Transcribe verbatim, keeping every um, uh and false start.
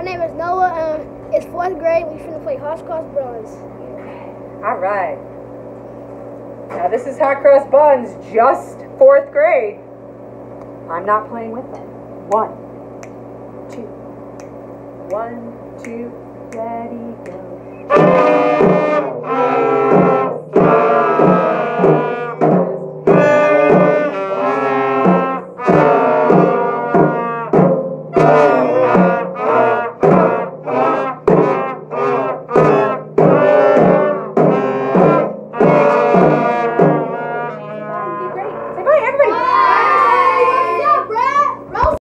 name is Noah. Um, it's fourth grade. We're finna play Hot Cross Buns. All right. Now this is Hot Cross Buns, just fourth grade. I'm not playing with them. One, two, one, two, ready, go.